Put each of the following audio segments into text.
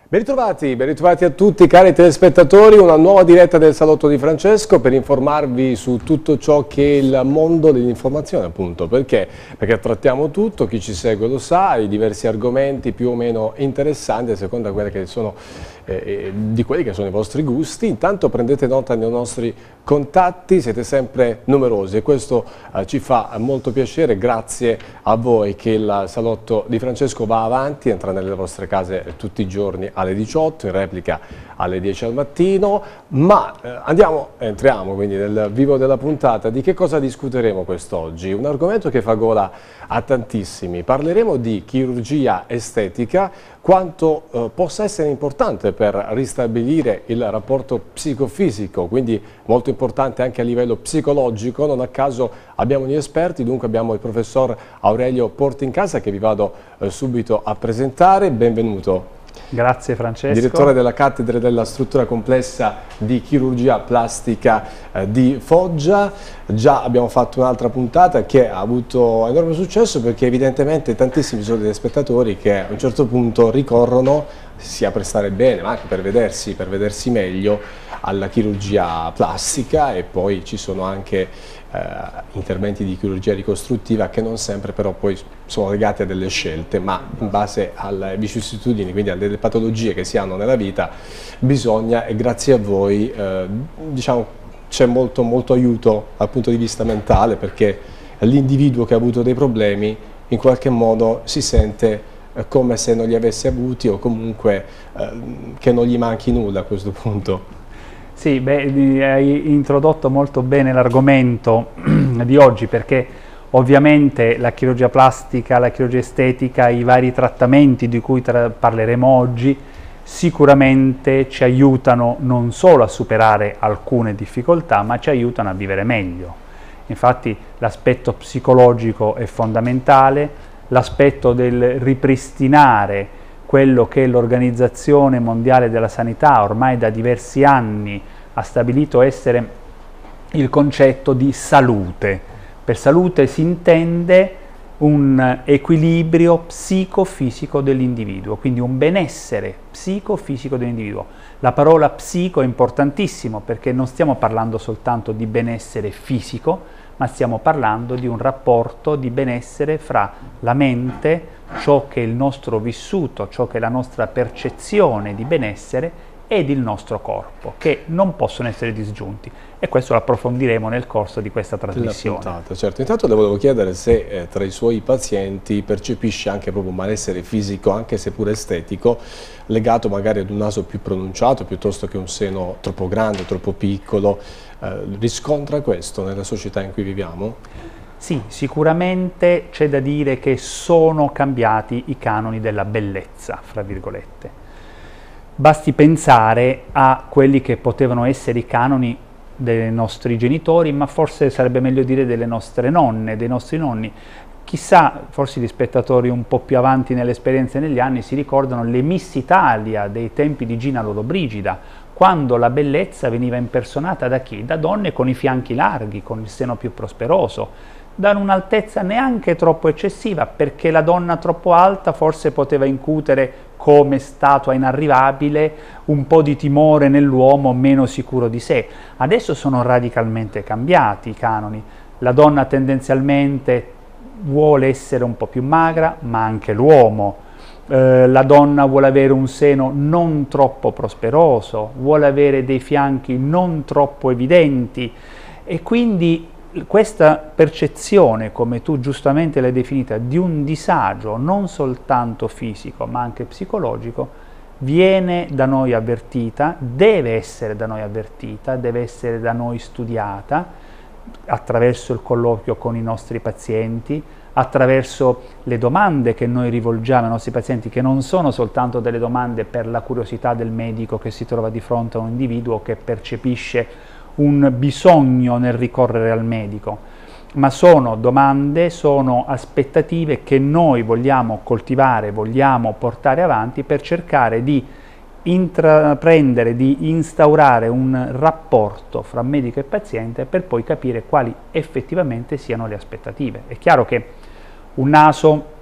Ben ritrovati a tutti cari telespettatori, una nuova diretta del Salotto di Francesco per informarvi su tutto ciò che è il mondo dell'informazione, appunto. Perché? Perché trattiamo tutto, chi ci segue lo sa, i diversi argomenti più o meno interessanti a seconda di quelli che sono i vostri gusti. Intanto prendete nota dei nostri contatti, siete sempre numerosi e questo ci fa molto piacere, grazie a voi che il Salotto di Francesco va avanti, entra nelle vostre case tutti i giorni alle 18, in replica alle 10 al mattino, ma entriamo quindi nel vivo della puntata. Di che cosa discuteremo quest'oggi? Un argomento che fa gola a tantissimi. Parleremo di chirurgia estetica, quanto possa essere importante per ristabilire il rapporto psicofisico, quindi molto importante anche a livello psicologico. Non a caso abbiamo gli esperti, dunque abbiamo il professor Aurelio Portincasa che vi vado subito a presentare. Benvenuto. Grazie Francesco. Direttore della cattedra della struttura complessa di chirurgia plastica di Foggia. Già abbiamo fatto un'altra puntata che ha avuto enorme successo perché evidentemente tantissimi sono degli spettatori che a un certo punto ricorrono sia per stare bene ma anche per vedersi meglio alla chirurgia plastica, e poi ci sono anche interventi di chirurgia ricostruttiva che non sempre però poi sono legati a delle scelte, ma in base alle vicissitudini, quindi alle patologie che si hanno nella vita, bisogna, e grazie a voi diciamo c'è molto aiuto dal punto di vista mentale, perché l'individuo che ha avuto dei problemi in qualche modo si sente come se non li avesse avuti, o comunque che non gli manchi nulla a questo punto. Sì, hai introdotto molto bene l'argomento di oggi, perché ovviamente la chirurgia plastica, la chirurgia estetica, i vari trattamenti di cui parleremo oggi sicuramente ci aiutano non solo a superare alcune difficoltà, ma ci aiutano a vivere meglio. Infatti l'aspetto psicologico è fondamentale, l'aspetto del ripristinare quello che l'Organizzazione Mondiale della Sanità ormai da diversi anni ha stabilito essere il concetto di salute. Per salute si intende un equilibrio psicofisico dell'individuo, quindi un benessere psicofisico dell'individuo. La parola psico è importantissimo perché non stiamo parlando soltanto di benessere fisico, ma stiamo parlando di un rapporto di benessere fra la mente, ciò che è il nostro vissuto, ciò che è la nostra percezione di benessere, ed il nostro corpo, che non possono essere disgiunti, e questo lo approfondiremo nel corso di questa trasmissione. Certo, intanto le volevo chiedere se tra i suoi pazienti percepisce anche proprio un malessere fisico, anche se pure estetico, legato magari ad un naso più pronunciato piuttosto che un seno troppo grande, troppo piccolo. Riscontra questo nella società in cui viviamo? Sì, sicuramente c'è da dire che sono cambiati i canoni della bellezza, fra virgolette. Basti pensare a quelli che potevano essere i canoni dei nostri genitori, ma forse sarebbe meglio dire delle nostre nonne, dei nostri nonni. Chissà, forse gli spettatori un po' più avanti nelle esperienze negli anni si ricordano le Miss Italia dei tempi di Gina Lollobrigida, quando la bellezza veniva impersonata da chi? Da donne con i fianchi larghi, con il seno più prosperoso, da un'altezza neanche troppo eccessiva, perché la donna troppo alta forse poteva incutere come statua inarrivabile un po' di timore nell'uomo meno sicuro di sé. Adesso sono radicalmente cambiati i canoni. La donna tendenzialmente vuole essere un po' più magra, ma anche l'uomo. La donna vuole avere un seno non troppo prosperoso, vuole avere dei fianchi non troppo evidenti, e quindi questa percezione, come tu giustamente l'hai definita, di un disagio non soltanto fisico ma anche psicologico, viene da noi avvertita, deve essere da noi avvertita, deve essere da noi studiata attraverso il colloquio con i nostri pazienti, attraverso le domande che noi rivolgiamo ai nostri pazienti, che non sono soltanto delle domande per la curiosità del medico che si trova di fronte a un individuo che percepisce un bisogno nel ricorrere al medico, ma sono domande, sono aspettative che noi vogliamo coltivare, vogliamo portare avanti per cercare di intraprendere, di instaurare un rapporto fra medico e paziente per poi capire quali effettivamente siano le aspettative. È chiaro che un naso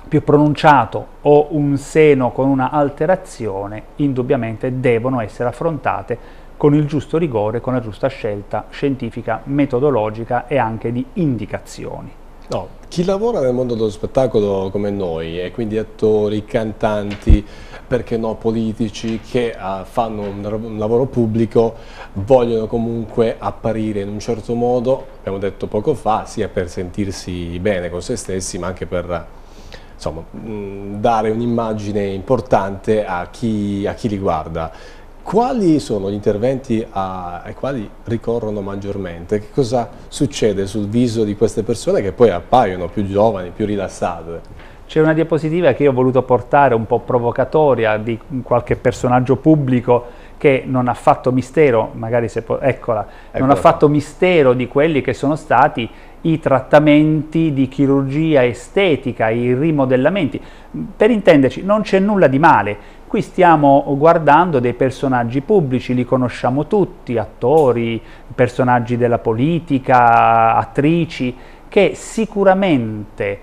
più pronunciato o un seno con una alterazione, indubbiamente devono essere affrontate con il giusto rigore, con la giusta scelta scientifica, metodologica e anche di indicazioni. No, chi lavora nel mondo dello spettacolo come noi, e quindi attori, cantanti, perché no politici, che fanno un lavoro pubblico, vogliono comunque apparire in un certo modo, abbiamo detto poco fa, sia per sentirsi bene con se stessi, ma anche per insomma, dare un'immagine importante a chi li guarda. Quali sono gli interventi ai quali ricorrono maggiormente? Che cosa succede sul viso di queste persone che poi appaiono più giovani, più rilassate? C'è una diapositiva che io ho voluto portare un po' provocatoria di qualche personaggio pubblico che non ha fatto mistero, magari se eccola, non ha fatto mistero di quelli che sono stati i trattamenti di chirurgia estetica, i rimodellamenti. Per intenderci, non c'è nulla di male. Qui stiamo guardando dei personaggi pubblici, li conosciamo tutti, attori, personaggi della politica, attrici, che sicuramente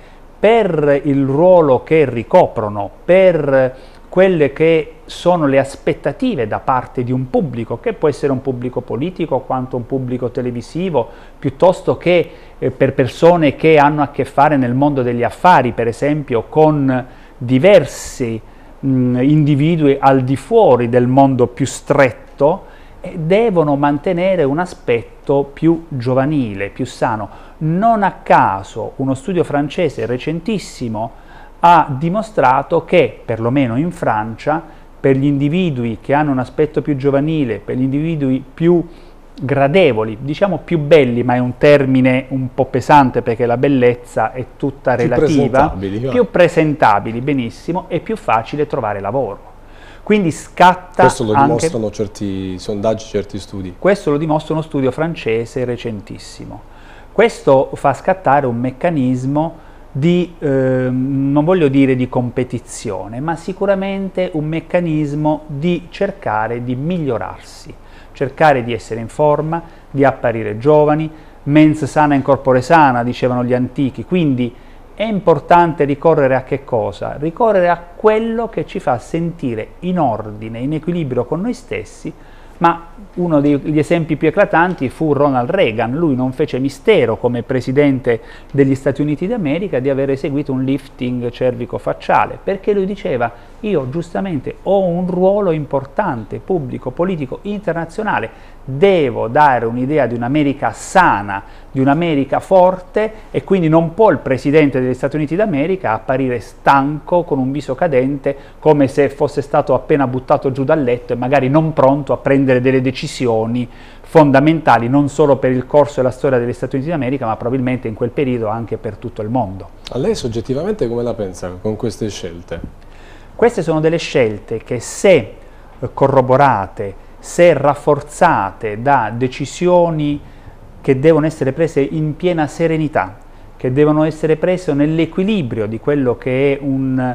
per il ruolo che ricoprono, per quelle che sono le aspettative da parte di un pubblico, che può essere un pubblico politico quanto un pubblico televisivo, piuttosto che per persone che hanno a che fare nel mondo degli affari, per esempio con diversi individui al di fuori del mondo più stretto, devono mantenere un aspetto più giovanile, più sano. Non a caso uno studio francese recentissimo ha dimostrato che, perlomeno in Francia, per gli individui che hanno un aspetto più giovanile, per gli individui più gradevoli, diciamo più belli, ma è un termine un po' pesante perché la bellezza è tutta relativa, più presentabili, benissimo, è più facile trovare lavoro. Quindi scatta questo lo dimostrano certi sondaggi, certi studi. Questo lo dimostra uno studio francese recentissimo. Questo fa scattare un meccanismo di, non voglio dire di competizione, ma sicuramente un meccanismo di cercare di migliorarsi, cercare di essere in forma, di apparire giovani, mens sana in corpore sana, dicevano gli antichi, quindi è importante ricorrere a che cosa? Ricorrere a quello che ci fa sentire in ordine, in equilibrio con noi stessi, ma uno degli esempi più eclatanti fu Ronald Reagan. Lui non fece mistero come presidente degli Stati Uniti d'America di aver eseguito un lifting cervico-facciale, perché lui diceva: io giustamente ho un ruolo importante, pubblico, politico, internazionale, devo dare un'idea di un'America sana, di un'America forte, e quindi non può il presidente degli Stati Uniti d'America apparire stanco, con un viso cadente, come se fosse stato appena buttato giù dal letto e magari non pronto a prendere delle decisioni fondamentali non solo per il corso e la storia degli Stati Uniti d'America, ma probabilmente in quel periodo anche per tutto il mondo. A lei soggettivamente come la pensa con queste scelte? Queste sono delle scelte che, se corroborate, se rafforzate da decisioni che devono essere prese in piena serenità, che devono essere prese nell'equilibrio di quello che è un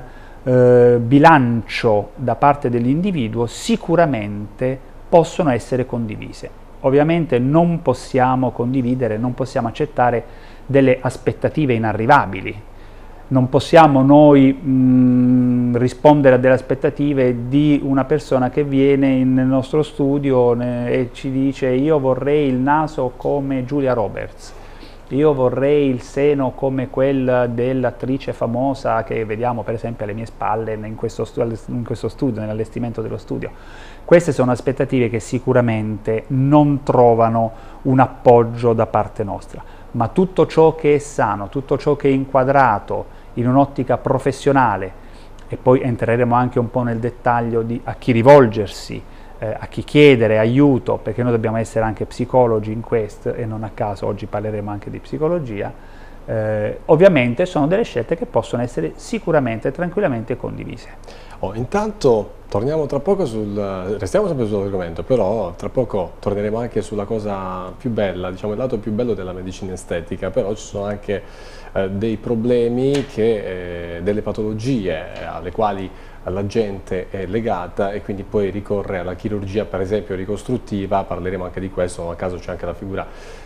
bilancio da parte dell'individuo, sicuramente possono essere condivise. Ovviamente non possiamo condividere, non possiamo accettare delle aspettative inarrivabili. Non possiamo noi rispondere a delle aspettative di una persona che viene nel nostro studio e ci dice: io vorrei il naso come Julia Roberts, io vorrei il seno come quella dell'attrice famosa che vediamo per esempio alle mie spalle in questo studio, nell'allestimento dello studio. Queste sono aspettative che sicuramente non trovano un appoggio da parte nostra, ma tutto ciò che è sano, tutto ciò che è inquadrato in un'ottica professionale, e poi entreremo anche un po' nel dettaglio di a chi rivolgersi, a chi chiedere aiuto, perché noi dobbiamo essere anche psicologi in questo, e non a caso oggi parleremo anche di psicologia. Ovviamente sono delle scelte che possono essere sicuramente tranquillamente condivise. Intanto torniamo tra poco restiamo sempre sull'argomento, però tra poco torneremo anche sulla cosa più bella, diciamo il lato più bello della medicina estetica, però ci sono anche dei problemi, delle patologie alle quali la gente è legata e quindi poi ricorre alla chirurgia, per esempio ricostruttiva. Parleremo anche di questo, non a caso c'è anche la figura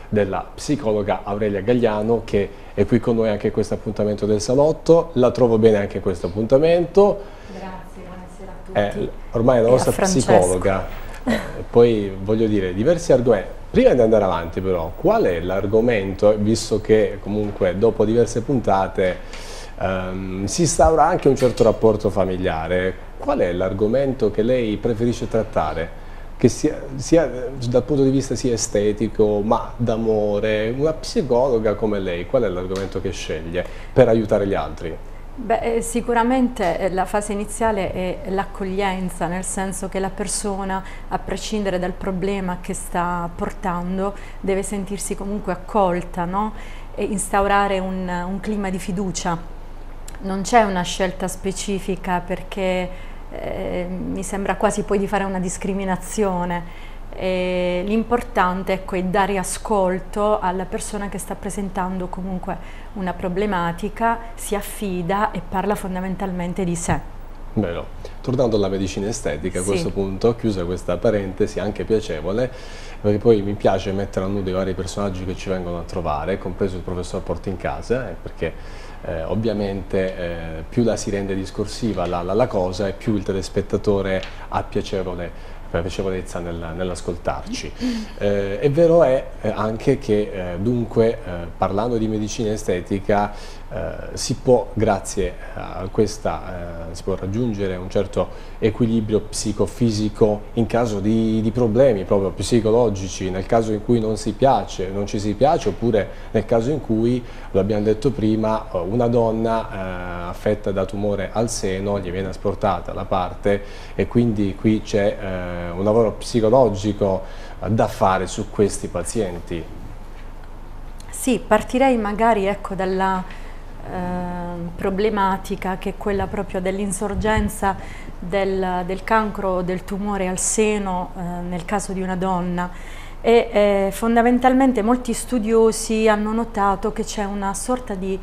della psicologa Aurelia Gagliano, che è qui con noi anche in questo appuntamento del salotto. La trovo bene anche in questo appuntamento. Grazie, buonasera a tutti. Ormai è la nostra psicologa. Poi voglio dire, diversi argomenti. Prima di andare avanti però, qual è l'argomento, visto che comunque dopo diverse puntate si instaura anche un certo rapporto familiare, qual è l'argomento che lei preferisce trattare? Che sia dal punto di vista sia estetico, ma d'amore, una psicologa come lei, qual è l'argomento che sceglie per aiutare gli altri? Beh, sicuramente la fase iniziale è l'accoglienza, nel senso che la persona, a prescindere dal problema che sta portando, deve sentirsi comunque accolta, no? E instaurare un clima di fiducia. Non c'è una scelta specifica, perché mi sembra quasi poi di fare una discriminazione. L'importante, ecco, è dare ascolto alla persona che sta presentando comunque una problematica, si affida e parla fondamentalmente di sé. Bello. Tornando alla medicina estetica, a questo punto, chiusa questa parentesi anche piacevole, perché poi mi piace mettere a nudo i vari personaggi che ci vengono a trovare, compreso il professor Portincase, perché ovviamente più la si rende discorsiva la cosa e più il telespettatore ha piacevolezza nell'ascoltarci. È vero anche che dunque parlando di medicina estetica si può, grazie a questa, si può raggiungere un certo equilibrio psicofisico in caso di problemi proprio psicologici, nel caso in cui non ci si piace, oppure nel caso in cui, lo abbiamo detto prima, una donna affetta da tumore al seno, gli viene asportata la parte e quindi qui c'è un lavoro psicologico da fare su questi pazienti. Sì, partirei magari, ecco, dalla problematica che è quella proprio dell'insorgenza del cancro o del tumore al seno nel caso di una donna. E fondamentalmente molti studiosi hanno notato che c'è una sorta di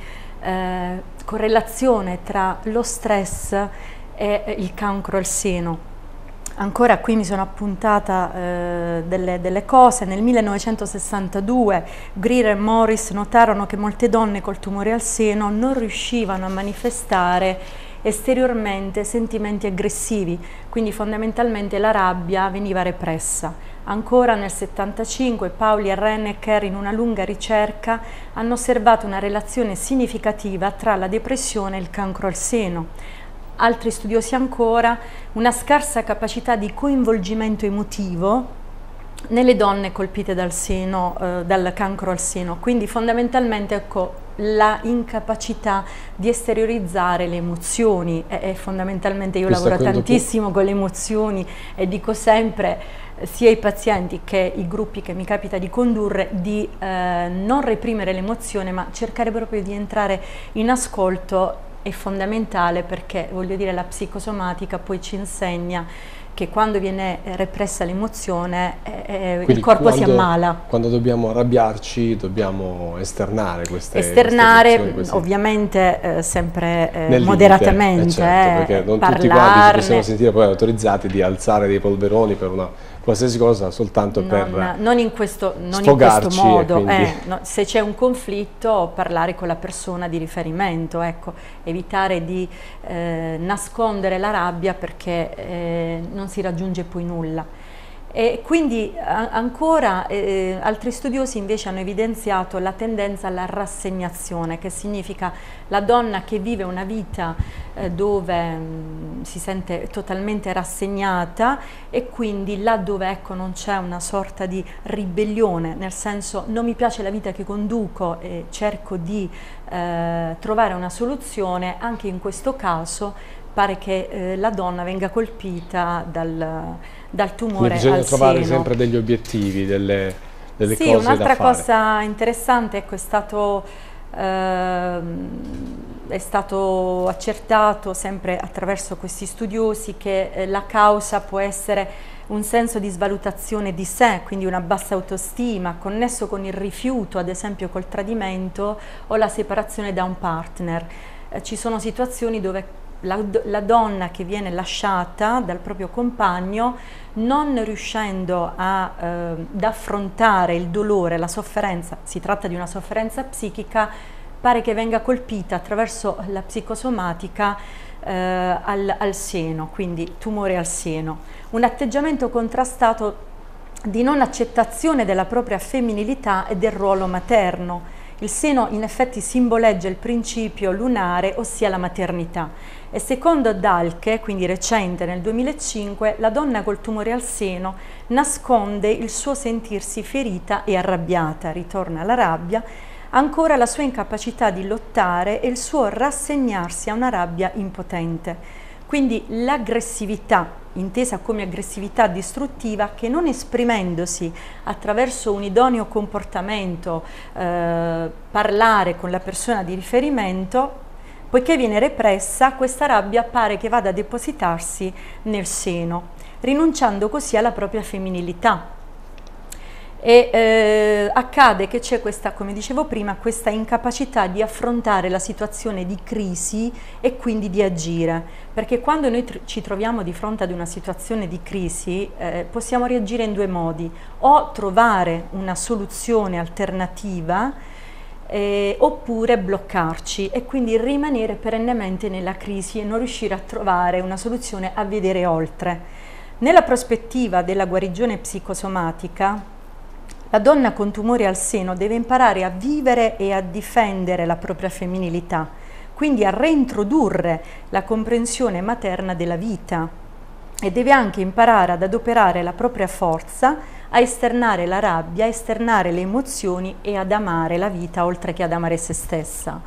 correlazione tra lo stress e il cancro al seno. Ancora qui mi sono appuntata delle cose. Nel 1962 Greer e Morris notarono che molte donne col tumore al seno non riuscivano a manifestare esteriormente sentimenti aggressivi, quindi fondamentalmente la rabbia veniva repressa. Ancora nel 1975 Pauli e Rennecker, in una lunga ricerca, hanno osservato una relazione significativa tra la depressione e il cancro al seno. Altri studiosi ancora, una scarsa capacità di coinvolgimento emotivo nelle donne colpite dal cancro al seno, quindi fondamentalmente, ecco, la incapacità di esteriorizzare le emozioni. Fondamentalmente io lavoro tantissimo con le emozioni e dico sempre sia ai pazienti che ai gruppi che mi capita di condurre di non reprimere l'emozione, ma cercare proprio di entrare in ascolto. È fondamentale, perché voglio dire, la psicosomatica poi ci insegna che quando viene repressa l'emozione il corpo si ammala. Quando dobbiamo arrabbiarci dobbiamo esternare queste emozioni, ovviamente sempre moderatamente, certo, perché non tutti quanti ci possiamo sentire poi autorizzati di alzare dei polveroni per una qualsiasi cosa soltanto non in questo modo. No, se c'è un conflitto, parlare con la persona di riferimento, ecco, evitare di nascondere la rabbia, perché non si raggiunge poi nulla. E quindi ancora altri studiosi invece hanno evidenziato la tendenza alla rassegnazione, che significa la donna che vive una vita dove si sente totalmente rassegnata, e quindi là dove, ecco, non c'è una sorta di ribellione, nel senso non mi piace la vita che conduco e cerco di trovare una soluzione, anche in questo caso pare che la donna venga colpita dal tumore al seno. Bisogna trovare sempre degli obiettivi, delle cose da fare. Sì, un'altra cosa interessante, ecco, è stato accertato sempre attraverso questi studiosi che la causa può essere un senso di svalutazione di sé, quindi una bassa autostima, connesso con il rifiuto, ad esempio col tradimento o la separazione da un partner. Ci sono situazioni dove la donna che viene lasciata dal proprio compagno, non riuscendo ad affrontare il dolore, la sofferenza, si tratta di una sofferenza psichica, pare che venga colpita attraverso la psicosomatica al seno, quindi tumore al seno. Un atteggiamento contrastato di non accettazione della propria femminilità e del ruolo materno. Il seno in effetti simboleggia il principio lunare, ossia la maternità. E secondo Dahlke, quindi recente nel 2005, la donna col tumore al seno nasconde il suo sentirsi ferita e arrabbiata, ritorna alla rabbia, ancora la sua incapacità di lottare e il suo rassegnarsi a una rabbia impotente. Quindi l'aggressività, intesa come aggressività distruttiva, che non esprimendosi attraverso un idoneo comportamento, parlare con la persona di riferimento, poiché viene repressa, questa rabbia pare che vada a depositarsi nel seno, rinunciando così alla propria femminilità. E accade che c'è questa, come dicevo prima, questa incapacità di affrontare la situazione di crisi e quindi di agire, perché quando noi ci troviamo di fronte ad una situazione di crisi possiamo reagire in due modi: o trovare una soluzione alternativa oppure bloccarci e quindi rimanere perennemente nella crisi e non riuscire a trovare una soluzione, a vedere oltre. Nella prospettiva della guarigione psicosomatica, la donna con tumore al seno deve imparare a vivere e a difendere la propria femminilità, quindi a reintrodurre la comprensione materna della vita, e deve anche imparare ad adoperare la propria forza, a esternare la rabbia, a esternare le emozioni e ad amare la vita oltre che ad amare se stessa.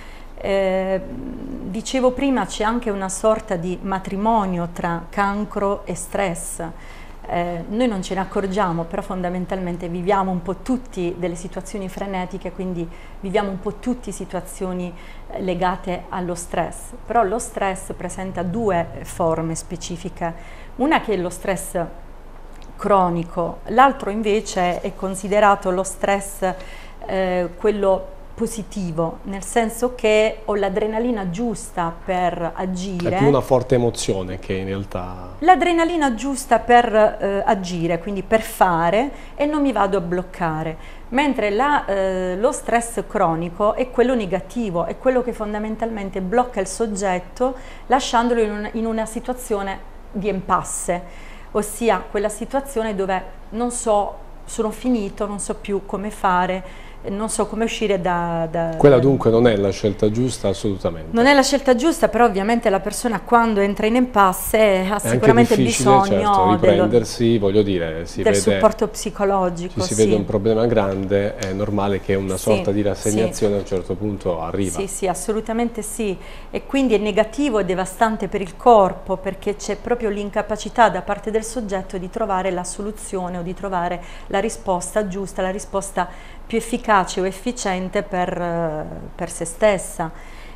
Dicevo prima, c'è anche una sorta di matrimonio tra cancro e stress. Noi non ce ne accorgiamo, però fondamentalmente viviamo un po' tutti delle situazioni frenetiche, quindi viviamo un po' tutti situazioni legate allo stress, però lo stress presenta due forme specifiche, una che è lo stress cronico, l'altro invece è considerato lo stress quello positivo, nel senso che ho l'adrenalina giusta per agire. È più una forte emozione che in realtà... L'adrenalina giusta per agire, quindi per fare, e non mi vado a bloccare. Mentre lo stress cronico è quello negativo, è quello che fondamentalmente blocca il soggetto lasciandolo in una situazione di impasse, ossia quella situazione dove non so, sono finito, non so più come fare, non so come uscire Quella dunque non è la scelta giusta, assolutamente. Non è la scelta giusta, però ovviamente la persona quando entra in impasse ha sicuramente bisogno, certo, riprendersi, voglio dire, del supporto psicologico. Se si vede un problema grande è normale che una sorta di rassegnazione a un certo punto arriva. Sì, sì, assolutamente sì, e quindi è negativo e devastante per il corpo, perché c'è proprio l'incapacità da parte del soggetto di trovare la soluzione o di trovare la risposta giusta, la risposta più efficace o efficiente per se stessa,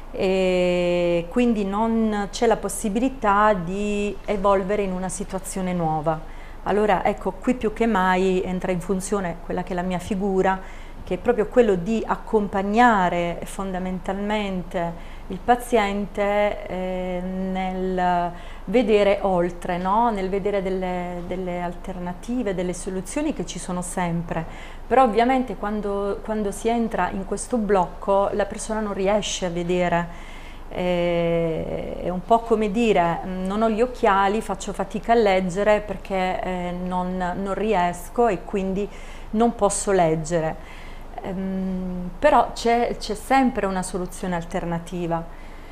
e quindi non c'è la possibilità di evolvere in una situazione nuova. Allora ecco, qui più che mai entra in funzione quella che è la mia figura, che è proprio quello di accompagnare fondamentalmente il paziente nel vedere oltre, no? Nel vedere delle alternative, delle soluzioni che ci sono sempre. Però ovviamente quando si entra in questo blocco la persona non riesce a vedere, è un po' come dire: non ho gli occhiali, faccio fatica a leggere perché non riesco e quindi non posso leggere. Però c'è sempre una soluzione alternativa.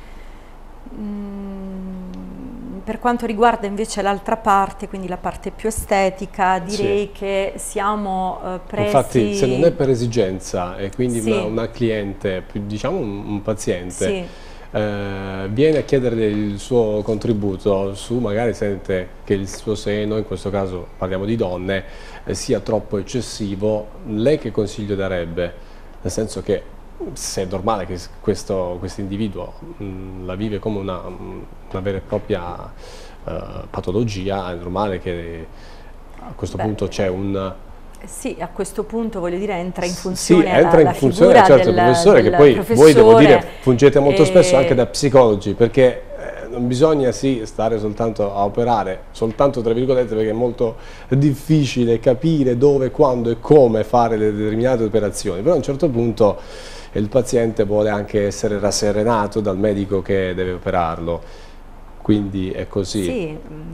Per quanto riguarda invece l'altra parte, quindi la parte più estetica, direi che siamo presi... Infatti, se non è per esigenza e quindi una cliente, diciamo un paziente, viene a chiedere il suo contributo su, magari sente che il suo seno, in questo caso parliamo di donne, sia troppo eccessivo, lei che consiglio darebbe? Nel senso che se è normale che questo individuo la vive come una vera e propria patologia, è normale che a questo punto c'è un... Sì, a questo punto voglio dire entra in funzione la figura certo, del professore, che poi voi, devo dire, fungete molto spesso anche da psicologi, perché non bisogna sì stare soltanto a operare, soltanto tra virgolette, perché è molto difficile capire dove, quando e come fare le determinate operazioni, però a un certo punto il paziente vuole anche essere rasserenato dal medico che deve operarlo. Quindi è così. Sì,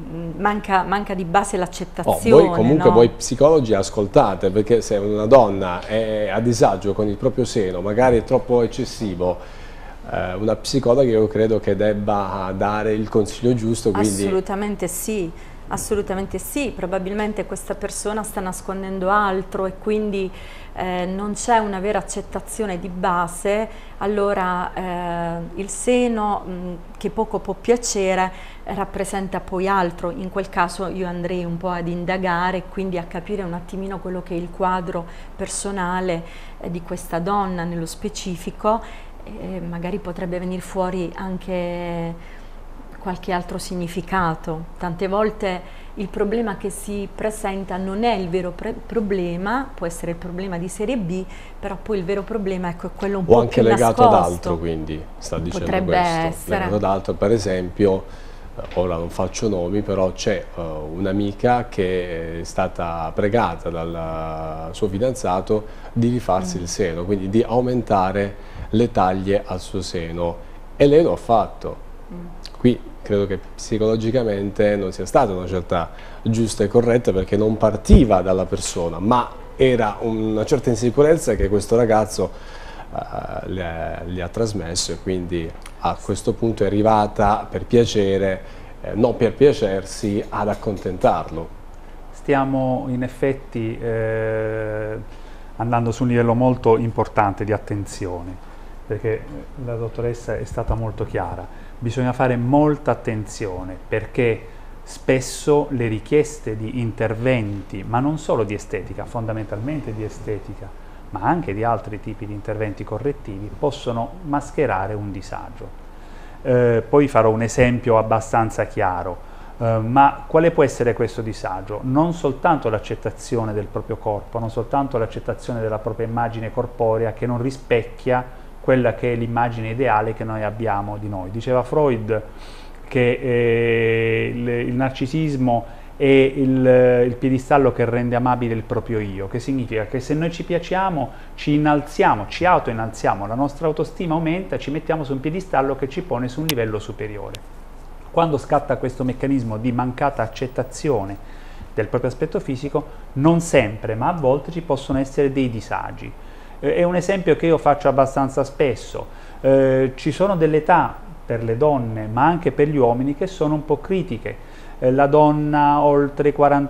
manca di base l'accettazione. Voi comunque, no? voi psicologi ascoltate, perché se una donna è a disagio con il proprio seno, magari è troppo eccessivo, una psicologa io credo che debba dare il consiglio giusto. Quindi... Assolutamente sì, probabilmente questa persona sta nascondendo altro e quindi non c'è una vera accettazione di base, allora il seno che poco può piacere rappresenta poi altro. In quel caso io andrei un po' ad indagare e quindi a capire un attimino quello che è il quadro personale di questa donna nello specifico, e magari potrebbe venire fuori anche qualche altro significato. Tante volte il problema che si presenta non è il vero problema, può essere il problema di serie B, però poi il vero problema, ecco, è quello un po' anche più legato nascosto. ad altro, quindi sta dicendo Potrebbe questo. essere. Legato ad altro, per esempio, ora non faccio nomi, però c'è un'amica che è stata pregata dal suo fidanzato di rifarsi il seno, quindi di aumentare le taglie al suo seno, e lei lo ha fatto. Qui credo che psicologicamente non sia stata una scelta giusta e corretta, perché non partiva dalla persona, ma era una certa insicurezza che questo ragazzo gli ha trasmesso, e quindi a questo punto è arrivata per piacere, non per piacersi, ad accontentarlo. Stiamo in effetti andando su un livello molto importante di attenzione, perché la dottoressa è stata molto chiara. Bisogna fare molta attenzione, perché spesso le richieste di interventi, ma non solo di estetica, fondamentalmente di estetica, ma anche di altri tipi di interventi correttivi, possono mascherare un disagio. Poi farò un esempio abbastanza chiaro, ma quale può essere questo disagio? Non soltanto l'accettazione del proprio corpo, non soltanto l'accettazione della propria immagine corporea che non rispecchia quella che è l'immagine ideale che noi abbiamo di noi. Diceva Freud che il narcisismo è il piedistallo che rende amabile il proprio io, che significa che se noi ci piacciamo, ci innalziamo, ci autoinnalziamo, la nostra autostima aumenta, ci mettiamo su un piedistallo che ci pone su un livello superiore. Quando scatta questo meccanismo di mancata accettazione del proprio aspetto fisico, non sempre, ma a volte ci possono essere dei disagi. È un esempio che io faccio abbastanza spesso. Ci sono delle età per le donne, ma anche per gli uomini, che sono un po' critiche. La donna oltre i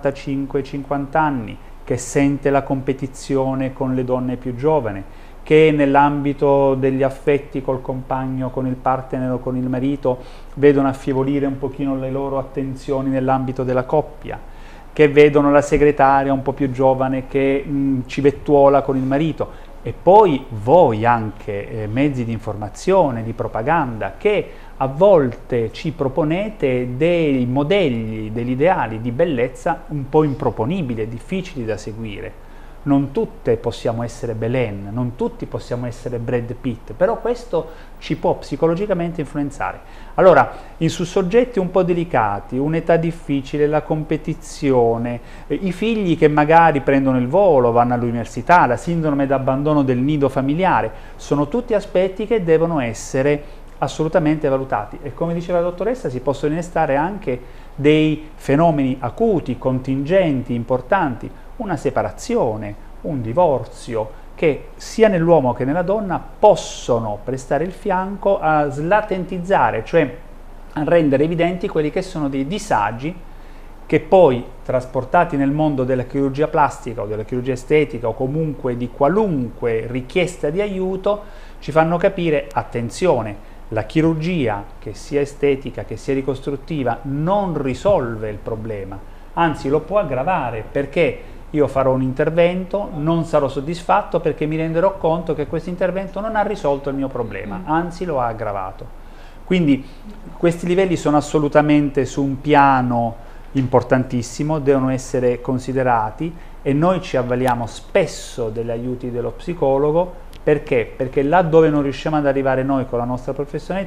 45-50 anni che sente la competizione con le donne più giovani, che nell'ambito degli affetti col compagno, con il partner o con il marito, vedono affievolire un pochino le loro attenzioni nell'ambito della coppia, che vedono la segretaria un po' più giovane che civettuola con il marito. E poi voi anche mezzi di informazione, di propaganda, che a volte ci proponete dei modelli, degli ideali di bellezza un po' improponibili, difficili da seguire. Non tutte possiamo essere Belen, non tutti possiamo essere Brad Pitt, però questo ci può psicologicamente influenzare. Allora, su soggetti un po' delicati, un'età difficile, la competizione, i figli che magari prendono il volo, vanno all'università, la sindrome d'abbandono del nido familiare, sono tutti aspetti che devono essere assolutamente valutati. E come diceva la dottoressa, si possono innestare anche dei fenomeni acuti, contingenti, importanti, una separazione, un divorzio, che sia nell'uomo che nella donna possono prestare il fianco a slatentizzare, cioè a rendere evidenti quelli che sono dei disagi che poi, trasportati nel mondo della chirurgia plastica o della chirurgia estetica o comunque di qualunque richiesta di aiuto, ci fanno capire, attenzione, la chirurgia, che sia estetica, che sia ricostruttiva, non risolve il problema, anzi lo può aggravare, perché io farò un intervento, non sarò soddisfatto perché mi renderò conto che questo intervento non ha risolto il mio problema, anzi lo ha aggravato. Quindi questi livelli sono assolutamente su un piano importantissimo, devono essere considerati, e noi ci avvaliamo spesso degli aiuti dello psicologo. Perché? Perché là dove non riusciamo ad arrivare noi con la nostra professionalità,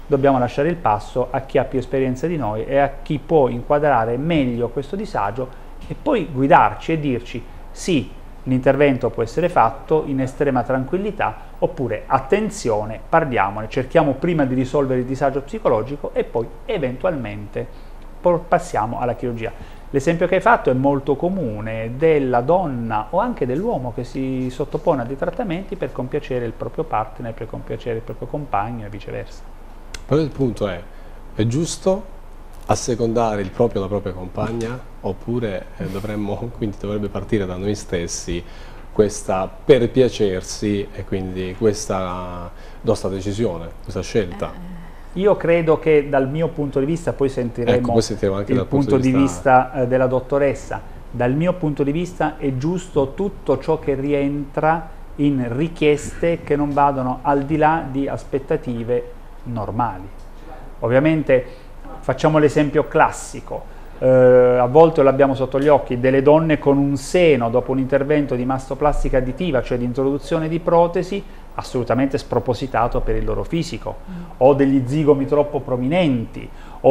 dobbiamo lasciare il passo a chi ha più esperienza di noi e a chi può inquadrare meglio questo disagio e poi guidarci e dirci sì, l'intervento può essere fatto in estrema tranquillità, oppure attenzione, parliamone, cerchiamo prima di risolvere il disagio psicologico e poi eventualmente passiamo alla chirurgia. L'esempio che hai fatto è molto comune, della donna o anche dell'uomo che si sottopone a dei trattamenti per compiacere il proprio partner, per compiacere il proprio compagno e viceversa. Però il punto è giusto assecondare il proprio o la propria compagna, oppure quindi dovrebbe partire da noi stessi questa per piacersi e quindi questa nostra decisione, questa scelta? Io credo che dal mio punto di vista, poi sentiremo anche il punto di vista della dottoressa, dal mio punto di vista è giusto tutto ciò che rientra in richieste che non vadano al di là di aspettative normali. Ovviamente facciamo l'esempio classico, a volte l'abbiamo sotto gli occhi, delle donne con un seno dopo un intervento di mastoplastica additiva, cioè di introduzione di protesi, assolutamente spropositato per il loro fisico, o degli zigomi troppo prominenti,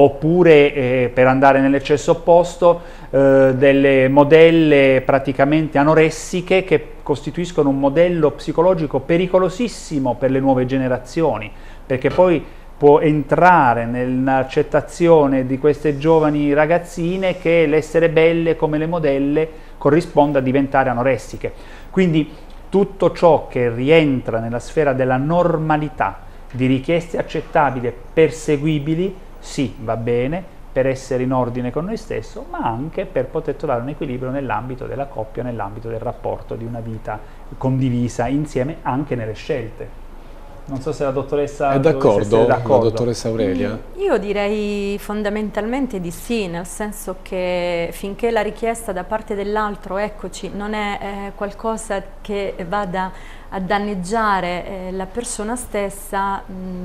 oppure per andare nell'eccesso opposto delle modelle praticamente anoressiche che costituiscono un modello psicologico pericolosissimo per le nuove generazioni, perché poi può entrare nell'accettazione di queste giovani ragazzine che l'essere belle come le modelle corrisponda a diventare anoressiche. Quindi tutto ciò che rientra nella sfera della normalità, di richieste accettabili e perseguibili, sì, va bene, per essere in ordine con noi stesso, ma anche per poter trovare un equilibrio nell'ambito della coppia, nell'ambito del rapporto, di una vita condivisa insieme anche nelle scelte. Non so se la dottoressa è d'accordo, la dottoressa Aurelia? Io direi fondamentalmente di sì, nel senso che finché la richiesta da parte dell'altro, eccoci, non è qualcosa che vada a danneggiare la persona stessa,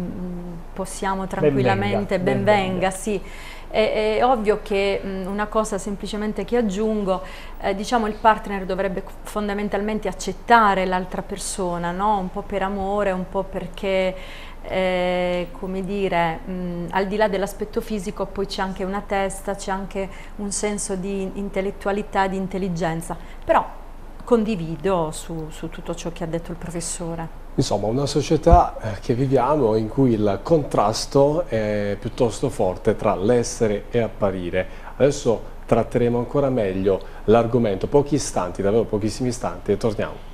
possiamo tranquillamente, ben venga, sì. È ovvio che una cosa semplicemente che aggiungo, diciamo il partner dovrebbe fondamentalmente accettare l'altra persona, no? Un po' per amore, un po' perché, come dire, al di là dell'aspetto fisico poi c'è anche una testa, c'è anche un senso di intellettualità, di intelligenza, però condivido su tutto ciò che ha detto il professore. Insomma, una società che viviamo in cui il contrasto è piuttosto forte tra l'essere e apparire. Adesso tratteremo ancora meglio l'argomento, pochi istanti, davvero pochissimi istanti, e torniamo.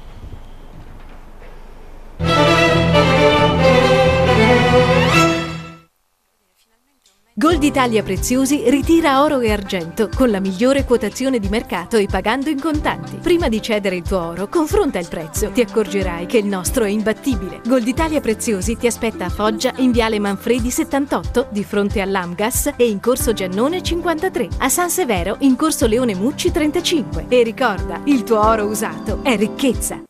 Gold Italia Preziosi ritira oro e argento con la migliore quotazione di mercato e pagando in contanti. Prima di cedere il tuo oro, confronta il prezzo. Ti accorgerai che il nostro è imbattibile. Gold Italia Preziosi ti aspetta a Foggia in Viale Manfredi 78 di fronte all'Amgas e in Corso Giannone 53. A San Severo in Corso Leone Mucci 35. E ricorda, il tuo oro usato è ricchezza.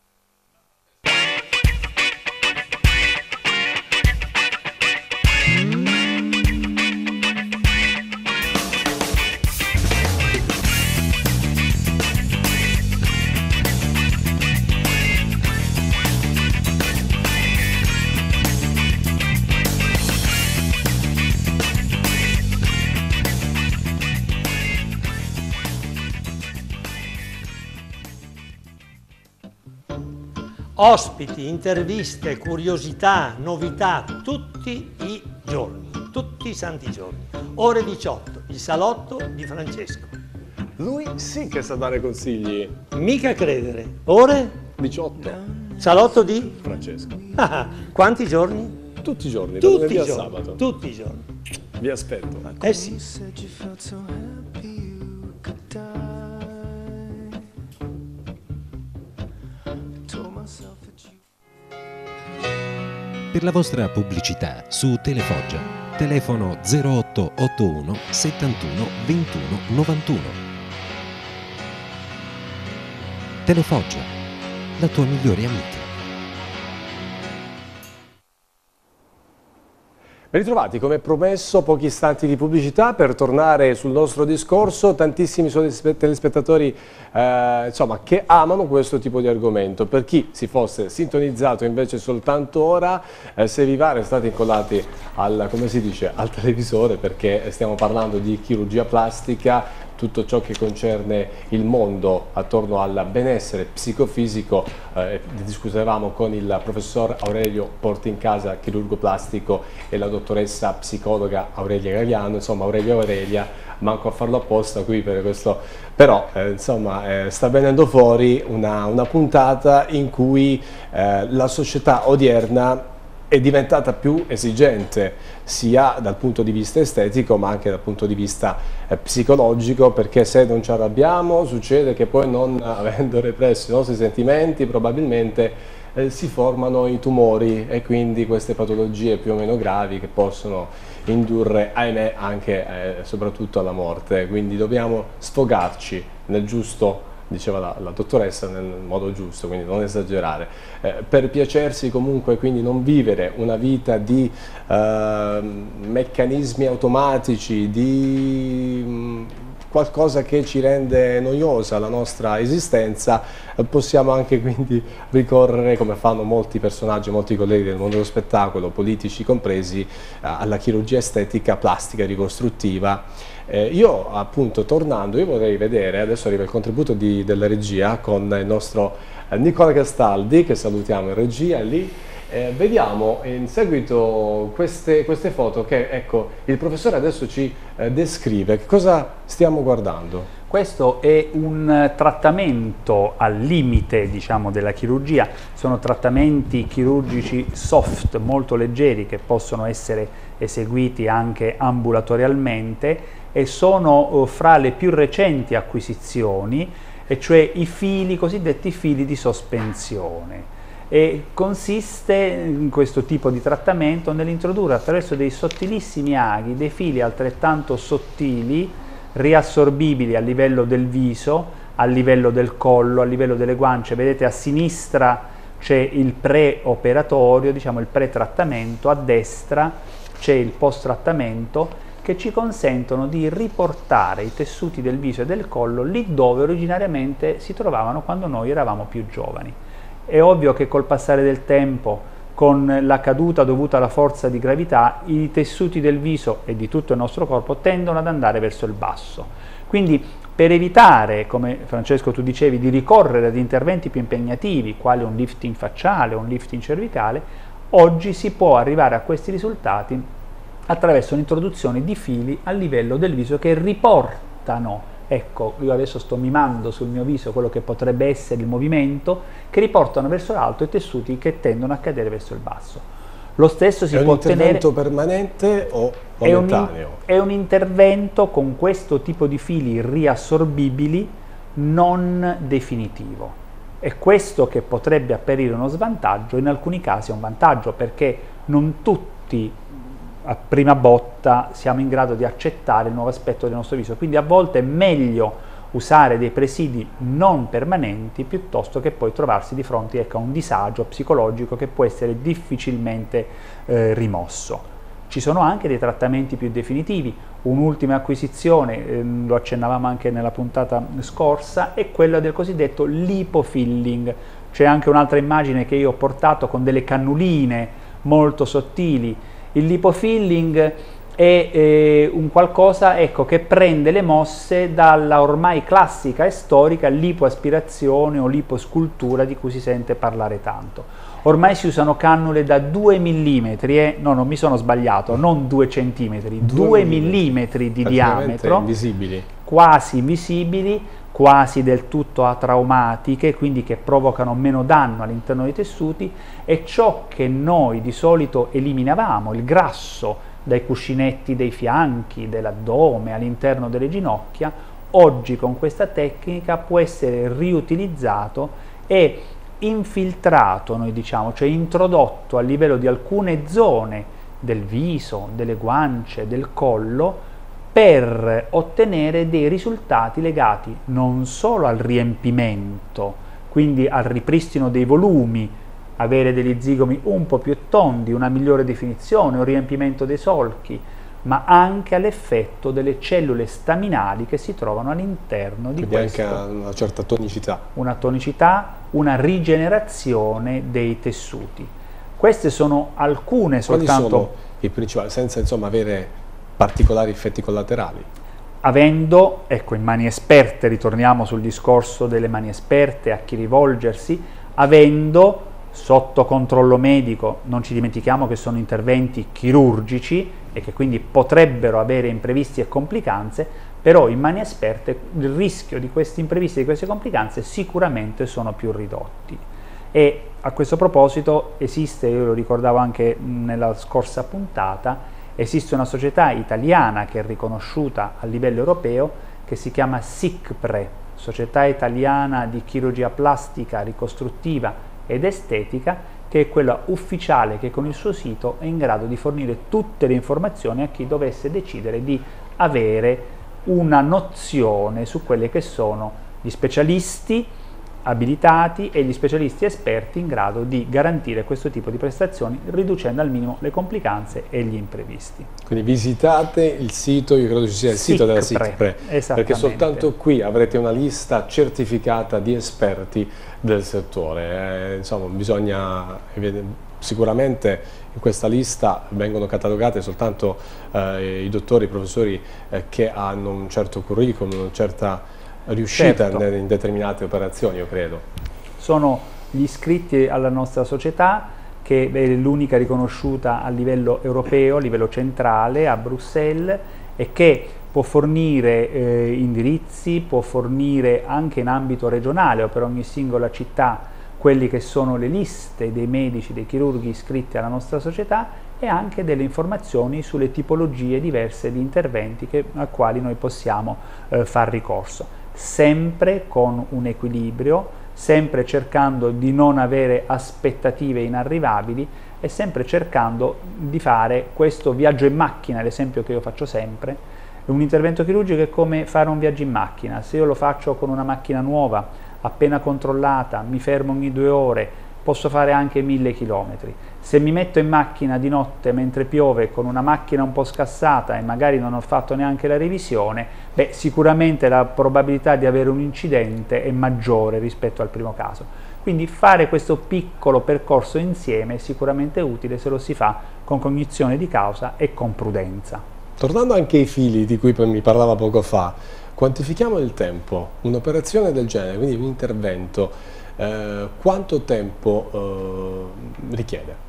Ospiti, interviste, curiosità, novità, tutti i giorni, tutti i santi giorni. Ore 18, il salotto di Francesco. Lui sì che sa dare consigli. Mica credere. Ore? 18. Salotto di? Francesco. Ah, quanti giorni? Tutti i giorni, da Tutti lunedì i a giorni, sabato. tutti i giorni. Vi aspetto. Eh sì. Per la vostra pubblicità su Telefoggia, telefono 0881 71 21 91. Telefoggia, la tua migliore amica. Ben ritrovati, come promesso, pochi istanti di pubblicità per tornare sul nostro discorso. Tantissimi sono i telespettatori insomma, che amano questo tipo di argomento. Per chi si fosse sintonizzato invece soltanto ora, se vi va restate incollati al, come si dice, al televisore, perché stiamo parlando di chirurgia plastica, tutto ciò che concerne il mondo attorno al benessere psicofisico. Discutevamo con il professor Aurelio Portincasa, chirurgo plastico, e la dottoressa psicologa Aurelia Gagliano, insomma Aurelio e Aurelia, manco a farlo apposta qui per questo, però insomma sta venendo fuori una puntata in cui la società odierna è diventata più esigente, sia dal punto di vista estetico ma anche dal punto di vista psicologico, perché se non ci arrabbiamo succede che poi, non avendo represso i nostri sentimenti, probabilmente si formano i tumori e quindi queste patologie più o meno gravi che possono indurre, ahimè, anche soprattutto alla morte. Quindi dobbiamo sfogarci nel giusto, diceva la dottoressa, nel modo giusto, quindi non esagerare, per piacersi comunque, quindi non vivere una vita di meccanismi automatici, di qualcosa che ci rende noiosa la nostra esistenza. Possiamo anche quindi ricorrere, come fanno molti personaggi, molti colleghi del mondo dello spettacolo, politici compresi, alla chirurgia estetica, plastica, ricostruttiva. Io appunto, tornando, io vorrei vedere, adesso arriva il contributo della regia con il nostro Nicola Castaldi, che salutiamo in regia, lì. Vediamo in seguito queste foto che, ecco, il professore adesso ci descrive. Che cosa stiamo guardando? Questo è un trattamento al limite, diciamo, della chirurgia. Sono trattamenti chirurgici soft, molto leggeri, che possono essere eseguiti anche ambulatorialmente, e sono fra le più recenti acquisizioni, e cioè i fili, cosiddetti fili di sospensione. E consiste in questo tipo di trattamento nell'introdurre attraverso dei sottilissimi aghi dei fili altrettanto sottili, riassorbibili a livello del viso, a livello del collo, a livello delle guance. Vedete, a sinistra c'è il preoperatorio, diciamo il pretrattamento, a destra c'è il post-trattamento, che ci consentono di riportare i tessuti del viso e del collo lì dove originariamente si trovavano quando noi eravamo più giovani. È ovvio che col passare del tempo, con la caduta dovuta alla forza di gravità, i tessuti del viso e di tutto il nostro corpo tendono ad andare verso il basso. Quindi, per evitare, come Francesco tu dicevi, di ricorrere ad interventi più impegnativi, quali un lifting facciale o un lifting cervicale, oggi si può arrivare a questi risultati attraverso l'introduzione di fili a livello del viso che riportano, ecco, io adesso sto mimando sul mio viso quello che potrebbe essere il movimento, che riportano verso l'alto i tessuti che tendono a cadere verso il basso. Lo stesso si può ottenere. È un intervento permanente o momentaneo? È un intervento con questo tipo di fili riassorbibili non definitivo. È questo che potrebbe apparire uno svantaggio, in alcuni casi è un vantaggio, perché non tutti a prima botta siamo in grado di accettare il nuovo aspetto del nostro viso, quindi a volte è meglio usare dei presidi non permanenti piuttosto che poi trovarsi di fronte, ecco, a un disagio psicologico che può essere difficilmente rimosso. Ci sono anche dei trattamenti più definitivi. Un'ultima acquisizione, lo accennavamo anche nella puntata scorsa, è quella del cosiddetto lipofilling. C'è anche un'altra immagine che io ho portato con delle cannuline molto sottili. Il lipofilling è un qualcosa, ecco, che prende le mosse dalla ormai classica e storica lipoaspirazione o liposcultura di cui si sente parlare tanto. Ormai si usano cannule da 2 mm, no, non mi sono sbagliato, non 2 cm, 2 mm di diametro, invisibili, quasi invisibili, quasi del tutto atraumatiche, quindi che provocano meno danno all'interno dei tessuti, e ciò che noi di solito eliminavamo, il grasso, dai cuscinetti dei fianchi, dell'addome, all'interno delle ginocchia, oggi con questa tecnica può essere riutilizzato e infiltrato, noi diciamo, cioè introdotto a livello di alcune zone del viso, delle guance, del collo, per ottenere dei risultati legati non solo al riempimento, quindi al ripristino dei volumi avere degli zigomi un po' più tondi, una migliore definizione, un riempimento dei solchi, ma anche all'effetto delle cellule staminali che si trovano all'interno di questo. Quindi anche una certa tonicità. Una tonicità, una rigenerazione dei tessuti. Queste sono alcune soltanto. Quali sono i principali, senza insomma avere particolari effetti collaterali? Avendo, ecco, in mani esperte, ritorniamo sul discorso delle mani esperte, a chi rivolgersi, avendo sotto controllo medico, non ci dimentichiamo che sono interventi chirurgici e che quindi potrebbero avere imprevisti e complicanze, però in mani esperte il rischio di questi imprevisti e di queste complicanze sicuramente sono più ridotti. E a questo proposito esiste, io lo ricordavo anche nella scorsa puntata, esiste una società italiana che è riconosciuta a livello europeo che si chiama SICPRE, Società Italiana di Chirurgia Plastica, Ricostruttiva ed Estetica, che è quella ufficiale che con il suo sito è in grado di fornire tutte le informazioni a chi dovesse decidere di avere una nozione su quelli che sono gli specialisti abilitati e gli specialisti esperti in grado di garantire questo tipo di prestazioni, riducendo al minimo le complicanze e gli imprevisti. Quindi visitate il sito, io credo ci sia il sito della SICPRE, perché soltanto qui avrete una lista certificata di esperti del settore. Insomma, bisogna, sicuramente in questa lista vengono catalogate soltanto i dottori, i professori che hanno un certo curriculum, una certa riuscita in determinate operazioni, io credo. Sono gli iscritti alla nostra società, che è l'unica riconosciuta a livello europeo, a livello centrale, a Bruxelles, e che può fornire indirizzi, può fornire anche in ambito regionale o per ogni singola città quelli che sono le liste dei medici, dei chirurghi iscritti alla nostra società, e anche delle informazioni sulle tipologie diverse di interventi a quali noi possiamo far ricorso. Sempre con un equilibrio, sempre cercando di non avere aspettative inarrivabili e sempre cercando di fare questo viaggio in macchina, l'esempio che io faccio sempre. Un intervento chirurgico è come fare un viaggio in macchina. Se io lo faccio con una macchina nuova, appena controllata, mi fermo ogni 2 ore, posso fare anche 1000 chilometri. Se mi metto in macchina di notte mentre piove con una macchina un po' scassata e magari non ho fatto neanche la revisione, beh, sicuramente la probabilità di avere un incidente è maggiore rispetto al primo caso. Quindi fare questo piccolo percorso insieme è sicuramente utile se lo si fa con cognizione di causa e con prudenza. Tornando anche ai fili di cui mi parlava poco fa, quantifichiamo il tempo. Un'operazione del genere, quindi un intervento, quanto tempo richiede?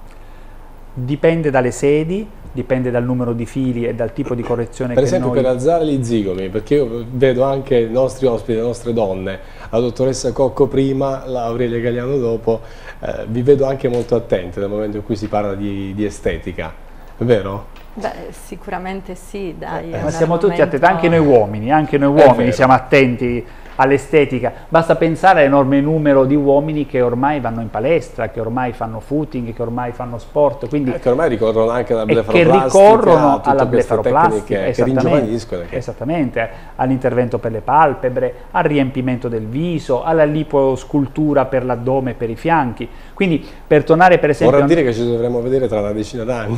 Dipende dalle sedi, dipende dal numero di fili e dal tipo di correzione per esempio per alzare gli zigomi, perché io vedo anche i nostri ospiti, le nostre donne, la dottoressa Cocco prima, l'Aurelia Gagliano dopo, vi vedo anche molto attenti nel momento in cui si parla di estetica, è vero? Beh, sicuramente sì, dai. Ma siamo tutti attenti, anche noi uomini siamo attenti all'estetica. Basta pensare all'enorme numero di uomini che ormai vanno in palestra, che ormai fanno footing, che ormai fanno sport, quindi che ormai ricorrono anche alla blefaroplastica, che ricorrono alla blefaroplastica, che ringiovaniscono, esattamente, all'intervento per le palpebre, al riempimento del viso, alla liposcultura per l'addome e per i fianchi. Quindi per tornare per esempio, vorrà dire che ci dovremmo vedere tra una decina d'anni.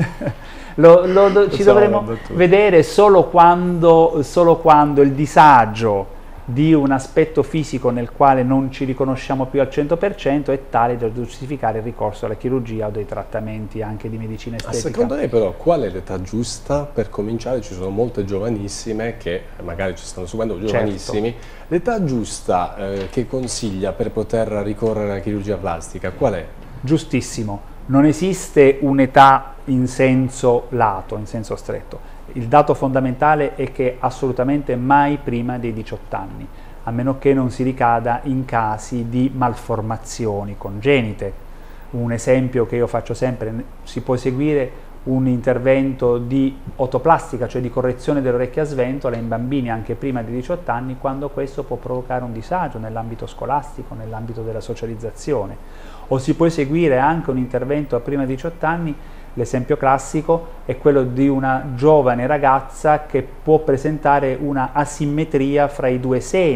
Ci dovremo vedere solo quando il disagio di un aspetto fisico nel quale non ci riconosciamo più al 100% è tale da giustificare il ricorso alla chirurgia o dei trattamenti anche di medicina estetica. Secondo lei però qual è l'età giusta per cominciare? Ci sono molte giovanissime che magari ci stanno seguendo, giovanissimi. Certo. L'età giusta che consiglia per poter ricorrere alla chirurgia plastica qual è? Giustissimo, non esiste un'età in senso lato, in senso stretto. Il dato fondamentale è che assolutamente mai prima dei 18 anni, a meno che non si ricada in casi di malformazioni congenite. Un esempio che io faccio sempre: si può eseguire un intervento di otoplastica, cioè di correzione dell'orecchia a sventola in bambini anche prima dei 18 anni, quando questo può provocare un disagio nell'ambito scolastico, nell'ambito della socializzazione. O si può eseguire anche un intervento a prima di 18 anni. L'esempio classico è quello di una giovane ragazza che può presentare una asimmetria fra i 2 seni,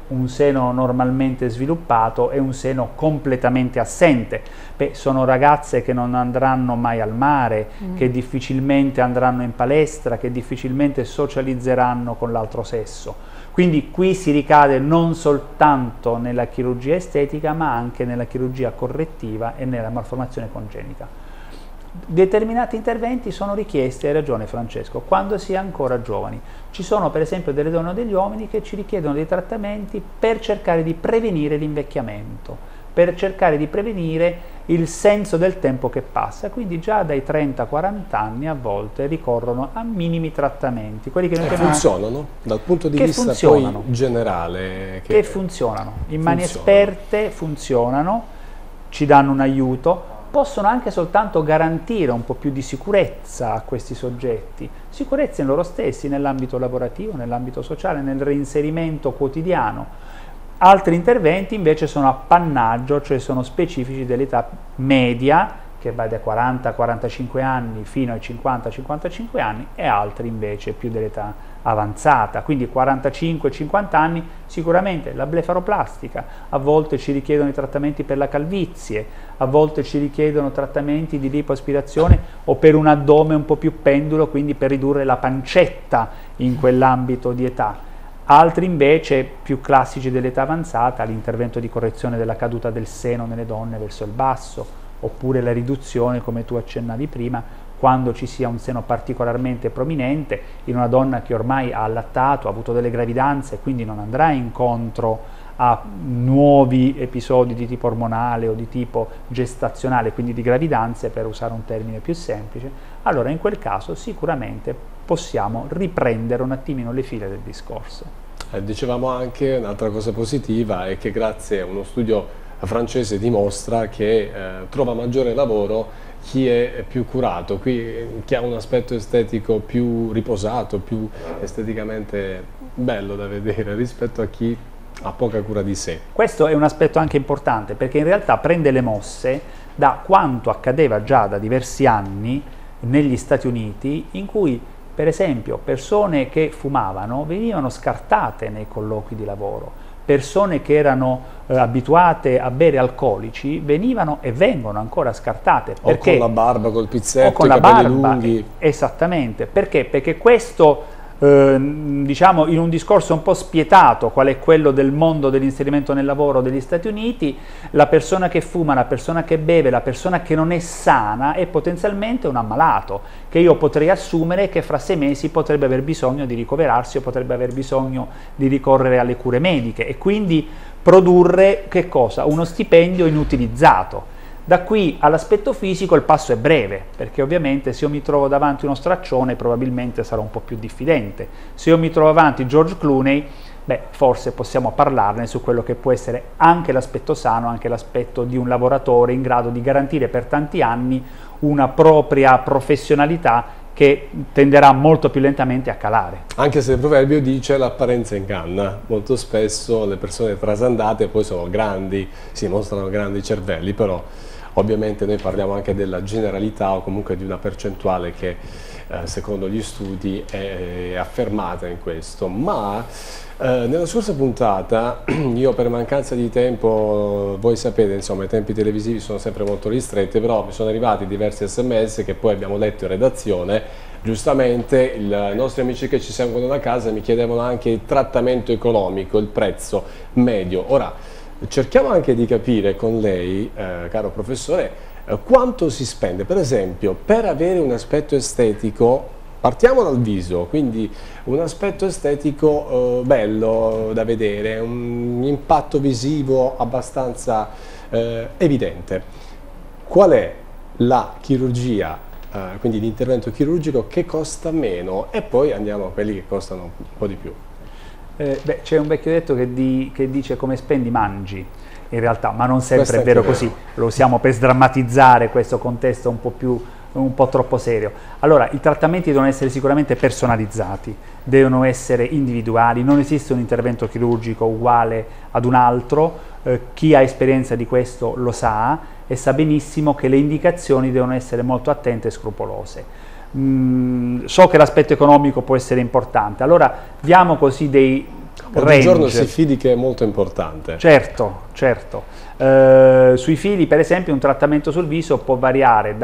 un seno normalmente sviluppato e un seno completamente assente. Beh, sono ragazze che non andranno mai al mare, che difficilmente andranno in palestra, che difficilmente socializzeranno con l'altro sesso. Quindi qui si ricade non soltanto nella chirurgia estetica, ma anche nella chirurgia correttiva e nella malformazione congenita. Determinati interventi sono richiesti, hai ragione Francesco, quando si è ancora giovani. Ci sono per esempio delle donne o degli uomini che ci richiedono dei trattamenti per cercare di prevenire l'invecchiamento, per cercare di prevenire il senso del tempo che passa, quindi già dai 30-40 anni a volte ricorrono a minimi trattamenti. Quelli che noi funzionano dal punto di vista poi generale? Che funzionano, in mani esperte funzionano, ci danno un aiuto, possono anche soltanto garantire un po' più di sicurezza a questi soggetti, sicurezza in loro stessi, nell'ambito lavorativo, nell'ambito sociale, nel reinserimento quotidiano. Altri interventi invece sono appannaggio, cioè sono specifici dell'età media, che va dai 40-45 anni fino ai 50-55 anni, e altri invece più dell'età avanzata, quindi 45-50 anni sicuramente la blefaroplastica, a volte ci richiedono i trattamenti per la calvizie, a volte ci richiedono trattamenti di lipoaspirazione o per un addome un po' più pendulo, quindi per ridurre la pancetta in quell'ambito di età. Altri invece più classici dell'età avanzata, l'intervento di correzione della caduta del seno nelle donne verso il basso, oppure la riduzione, come tu accennavi prima, quando ci sia un seno particolarmente prominente in una donna che ormai ha allattato, ha avuto delle gravidanze e quindi non andrà incontro a nuovi episodi di tipo ormonale o di tipo gestazionale, quindi di gravidanze, per usare un termine più semplice. Allora in quel caso sicuramente possiamo riprendere un attimino le file del discorso. Dicevamo anche un'altra cosa positiva è che grazie a uno studio francese dimostra che trova maggiore lavoro chi è più curato, chi ha un aspetto estetico più riposato, più esteticamente bello da vedere rispetto a chi ha poca cura di sé. Questo è un aspetto anche importante, perché in realtà prende le mosse da quanto accadeva già da diversi anni negli Stati Uniti, in cui per esempio persone che fumavano venivano scartate nei colloqui di lavoro. Persone che erano abituate a bere alcolici venivano e vengono ancora scartate. Perché? O con la barba, col pizzetto, o con i la capelli barba, lunghi. Esattamente. Perché? Perché questo, diciamo, in un discorso un po' spietato, qual è quello del mondo dell'inserimento nel lavoro degli Stati Uniti, la persona che fuma, la persona che beve, la persona che non è sana è potenzialmente un ammalato, che io potrei assumere che fra 6 mesi potrebbe aver bisogno di ricoverarsi o potrebbe aver bisogno di ricorrere alle cure mediche e quindi produrre che cosa? Uno stipendio inutilizzato. Da qui all'aspetto fisico il passo è breve, perché ovviamente se io mi trovo davanti uno straccione probabilmente sarò un po' più diffidente. Se io mi trovo davanti George Clooney, beh, forse possiamo parlarne su quello che può essere anche l'aspetto sano, anche l'aspetto di un lavoratore in grado di garantire per tanti anni una propria professionalità che tenderà molto più lentamente a calare. Anche se il proverbio dice l'apparenza inganna, molto spesso le persone trasandate poi sono grandi, si mostrano grandi cervelli, però ovviamente noi parliamo anche della generalità o comunque di una percentuale che secondo gli studi è affermata in questo. Ma nella scorsa puntata, io per mancanza di tempo, voi sapete, insomma, i tempi televisivi sono sempre molto ristretti, però mi sono arrivati diversi sms che poi abbiamo letto in redazione. Giustamente i nostri amici che ci seguono da casa mi chiedevano anche il trattamento economico, il prezzo medio. Ora, cerchiamo anche di capire con lei, caro professore, quanto si spende, per esempio, per avere un aspetto estetico. Partiamo dal viso, quindi un aspetto estetico bello da vedere, un impatto visivo abbastanza evidente. Qual è la chirurgia, quindi l'intervento chirurgico che costa meno, e poi andiamo a quelli che costano un po' di più? C'è un vecchio detto che dice come spendi mangi, in realtà, ma non sempre è vero così, lo usiamo per sdrammatizzare questo contesto un po' troppo serio. Allora, i trattamenti devono essere sicuramente personalizzati, devono essere individuali, non esiste un intervento chirurgico uguale ad un altro, chi ha esperienza di questo lo sa e sa benissimo che le indicazioni devono essere molto attente e scrupolose. So che l'aspetto economico può essere importante, allora diamo così dei Oggigiorno si fidi che è molto importante. Certo, certo. Sui fili, per esempio, un trattamento sul viso può variare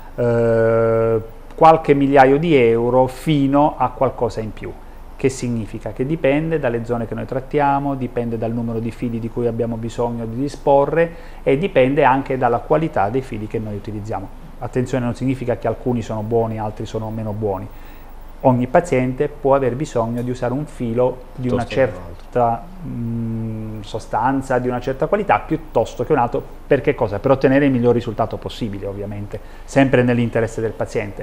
da qualche migliaio di euro fino a qualcosa in più. Che significa? Che dipende dalle zone che noi trattiamo, dipende dal numero di fili di cui abbiamo bisogno di disporre e dipende anche dalla qualità dei fili che noi utilizziamo. Attenzione, non significa che alcuni sono buoni, altri sono meno buoni. Ogni paziente può aver bisogno di usare un filo di una certa sostanza, di una certa qualità, piuttosto che un altro. Per che cosa? Per ottenere il miglior risultato possibile, ovviamente, sempre nell'interesse del paziente.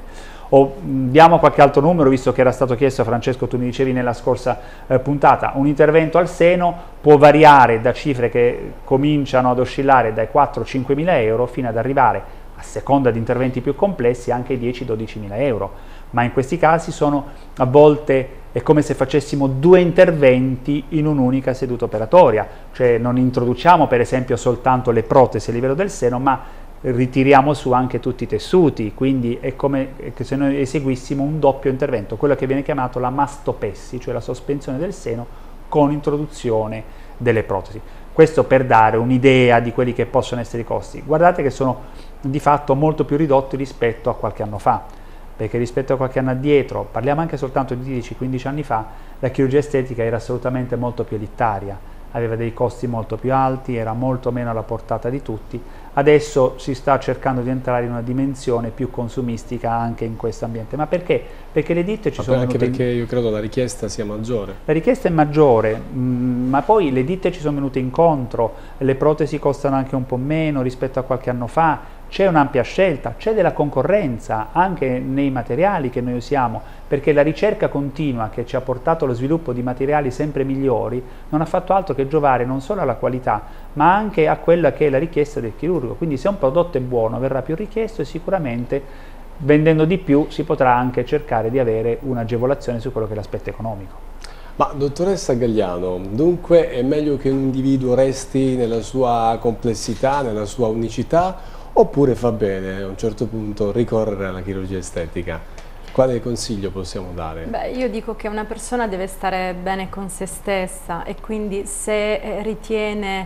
Diamo qualche altro numero, visto che era stato chiesto, Francesco, tu mi dicevi nella scorsa puntata, un intervento al seno può variare da cifre che cominciano ad oscillare dai 4-5 mila euro fino ad arrivare, a seconda di interventi più complessi, anche ai 10-12 mila euro. Ma in questi casi a volte è come se facessimo 2 interventi in un'unica seduta operatoria, cioè non introduciamo per esempio soltanto le protesi a livello del seno, ma ritiriamo su anche tutti i tessuti, quindi è come se noi eseguissimo un doppio intervento, quello che viene chiamato la mastopessi, cioè la sospensione del seno con introduzione delle protesi. Questo per dare un'idea di quelli che possono essere i costi. Guardate che sono di fatto molto più ridotti rispetto a qualche anno fa, perché rispetto a qualche anno addietro, parliamo anche soltanto di 10-15 anni fa, la chirurgia estetica era assolutamente molto più elitaria, aveva dei costi molto più alti, era molto meno alla portata di tutti. Adesso si sta cercando di entrare in una dimensione più consumistica anche in questo ambiente. Ma perché? Perché le ditte ci sono anche perché io credo la richiesta sia maggiore. La richiesta è maggiore, ma poi le ditte ci sono venute incontro, le protesi costano anche un po' meno rispetto a qualche anno fa, c'è un'ampia scelta, c'è della concorrenza anche nei materiali che noi usiamo, perché la ricerca continua che ci ha portato allo sviluppo di materiali sempre migliori non ha fatto altro che giovare non solo alla qualità, ma anche a quella che è la richiesta del chirurgo. Quindi se un prodotto è buono verrà più richiesto e sicuramente vendendo di più si potrà anche cercare di avere un'agevolazione su quello che è l'aspetto economico. Ma dottoressa Gagliano, dunque è meglio che un individuo resti nella sua complessità, nella sua unicità, oppure fa bene a un certo punto ricorrere alla chirurgia estetica? Quale consiglio possiamo dare? Beh, io dico che una persona deve stare bene con se stessa e quindi se ritiene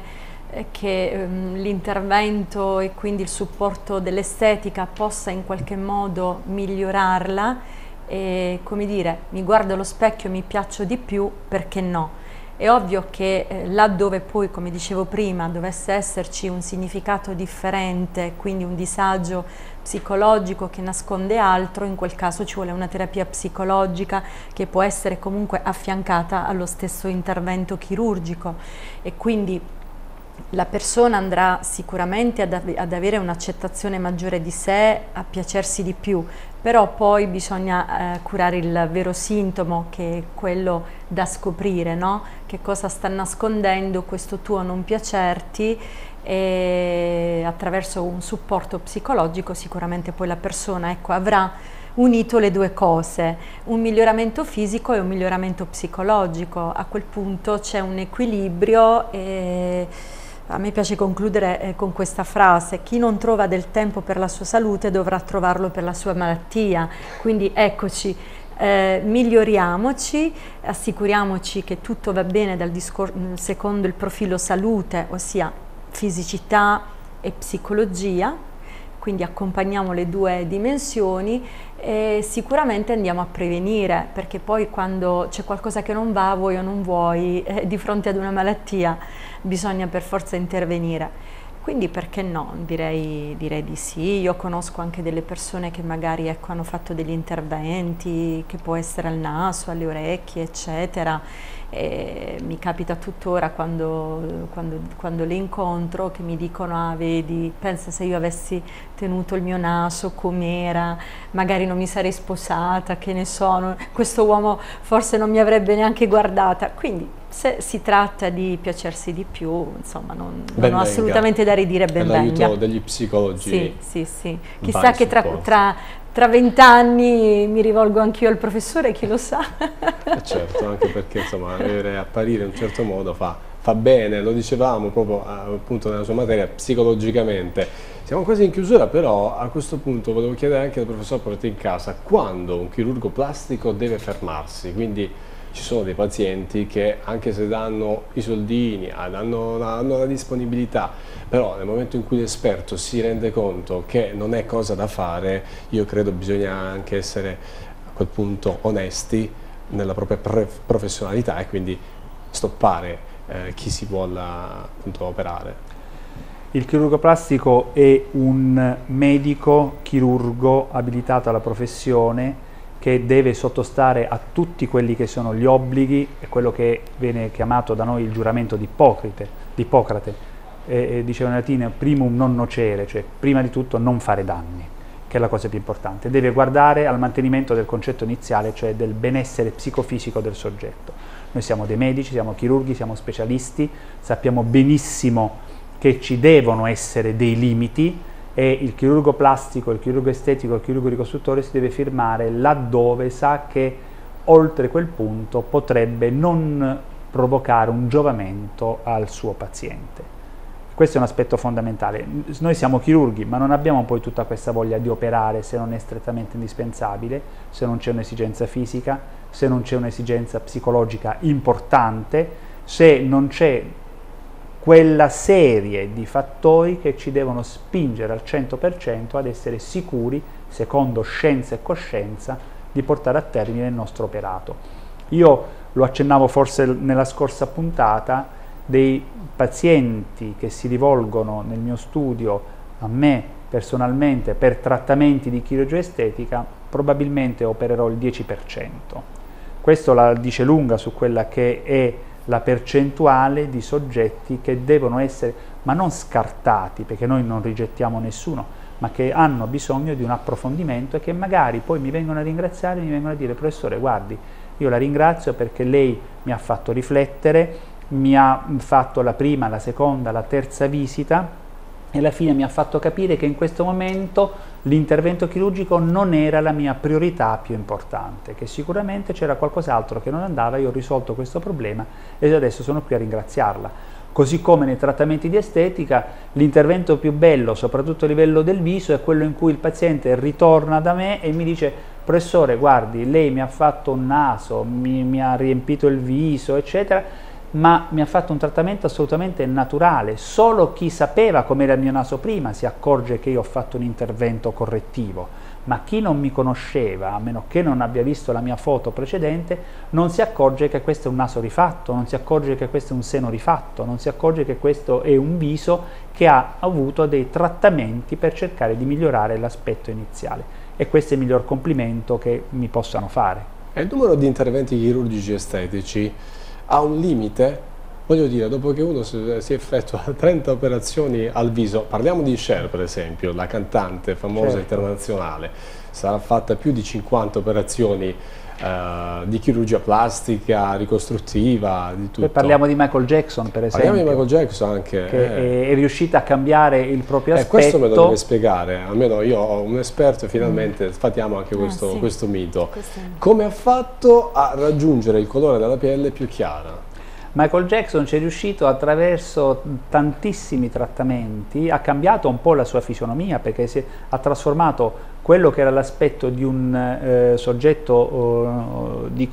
che l'intervento e quindi il supporto dell'estetica possa in qualche modo migliorarla, e come dire, mi guardo allo specchio, mi piaccio di più, perché no? È ovvio che laddove poi, come dicevo prima, dovesse esserci un significato differente, quindi un disagio psicologico che nasconde altro, in quel caso ci vuole una terapia psicologica che può essere comunque affiancata allo stesso intervento chirurgico, e quindi la persona andrà sicuramente ad avere un'accettazione maggiore di sé, a piacersi di più, però poi bisogna curare il vero sintomo, che è quello da scoprire, no? Che cosa sta nascondendo questo tuo non piacerti, e attraverso un supporto psicologico sicuramente poi la persona, ecco, avrà unito le due cose, un miglioramento fisico e un miglioramento psicologico. A quel punto c'è un equilibrio e a me piace concludere con questa frase: chi non trova del tempo per la sua salute dovrà trovarlo per la sua malattia. Quindi eccoci, miglioriamoci, assicuriamoci che tutto va bene secondo il profilo salute, ossia fisicità e psicologia, quindi accompagniamo le due dimensioni e sicuramente andiamo a prevenire, perché poi quando c'è qualcosa che non va, vuoi o non vuoi, di fronte ad una malattia bisogna per forza intervenire. Quindi perché no? Direi di sì. Io conosco anche delle persone che magari, ecco, hanno fatto degli interventi, che può essere al naso, alle orecchie, eccetera. E mi capita tuttora quando le incontro che mi dicono: ah, vedi, pensa se io avessi tenuto il mio naso com'era, magari non mi sarei sposata, che ne so, questo uomo forse non mi avrebbe neanche guardata. Quindi se si tratta di piacersi di più, insomma, non ho assolutamente da ridire, ben venga. L'aiuto degli psicologi. Sì. Chissà che tra 20 anni mi rivolgo anch'io al professore, chi lo sa. Certo, anche perché insomma apparire in un certo modo fa bene, lo dicevamo proprio appunto nella sua materia, psicologicamente. Siamo quasi in chiusura, però a questo punto volevo chiedere anche al professor Portincasa quando un chirurgo plastico deve fermarsi, quindi ci sono dei pazienti che anche se danno i soldini, hanno la disponibilità, però nel momento in cui l'esperto si rende conto che non è cosa da fare, io credo bisogna anche essere a quel punto onesti nella propria professionalità e quindi stoppare chi si vuole appunto operare. Il chirurgo plastico è un medico chirurgo abilitato alla professione che deve sottostare a tutti quelli che sono gli obblighi e quello che viene chiamato da noi il giuramento di Ippocrate. Diceva in latino primum non nocere, cioè prima di tutto non fare danni, che è la cosa più importante. Deve guardare al mantenimento del concetto iniziale, cioè del benessere psicofisico del soggetto. Noi siamo dei medici, siamo chirurghi, siamo specialisti, sappiamo benissimo che ci devono essere dei limiti e il chirurgo plastico, il chirurgo estetico, il chirurgo ricostruttore si deve firmare laddove sa che oltre quel punto potrebbe non provocare un giovamento al suo paziente. Questo è un aspetto fondamentale. Noi siamo chirurghi, ma non abbiamo poi tutta questa voglia di operare se non è strettamente indispensabile, se non c'è un'esigenza fisica, se non c'è un'esigenza psicologica importante, se non c'è quella serie di fattori che ci devono spingere al 100% ad essere sicuri, secondo scienza e coscienza, di portare a termine il nostro operato. Io lo accennavo forse nella scorsa puntata, dei pazienti che si rivolgono nel mio studio a me personalmente per trattamenti di chirurgia estetica, probabilmente opererò il 10%. Questo la dice lunga su quella che è la percentuale di soggetti che devono essere, ma non scartati, perché noi non rigettiamo nessuno, ma che hanno bisogno di un approfondimento e che magari poi mi vengono a ringraziare, mi vengono a dire: professore, guardi, io la ringrazio perché lei mi ha fatto riflettere, mi ha fatto la prima, la seconda, la terza visita e alla fine mi ha fatto capire che in questo momento l'intervento chirurgico non era la mia priorità più importante, che sicuramente c'era qualcos'altro che non andava, io ho risolto questo problema e adesso sono qui a ringraziarla. Così come nei trattamenti di estetica, l'intervento più bello, soprattutto a livello del viso, è quello in cui il paziente ritorna da me e mi dice: professore, guardi, lei mi ha fatto un naso, mi ha riempito il viso, eccetera, ma mi ha fatto un trattamento assolutamente naturale. Solo chi sapeva com'era il mio naso prima si accorge che io ho fatto un intervento correttivo, ma chi non mi conosceva, a meno che non abbia visto la mia foto precedente, non si accorge che questo è un naso rifatto, non si accorge che questo è un seno rifatto, non si accorge che questo è un viso che ha avuto dei trattamenti per cercare di migliorare l'aspetto iniziale. E questo è il miglior complimento che mi possano fare. E il numero di interventi chirurgici estetici ha un limite? Voglio dire, dopo che uno si effettua 30 operazioni al viso, parliamo di Cher per esempio, la cantante famosa internazionale, sarà fatta più di 50 operazioni di chirurgia plastica, ricostruttiva, di tutto. Poi parliamo di Michael Jackson per esempio. Parliamo di Michael Jackson anche. Che è riuscita a cambiare il proprio aspetto. Questo me lo deve spiegare, almeno io ho un esperto e finalmente sfatiamo anche questo mito. Come ha fatto a raggiungere il colore della pelle più chiara? Michael Jackson ci è riuscito attraverso tantissimi trattamenti, ha cambiato un po' la sua fisionomia perché ha trasformato quello che era l'aspetto di un soggetto di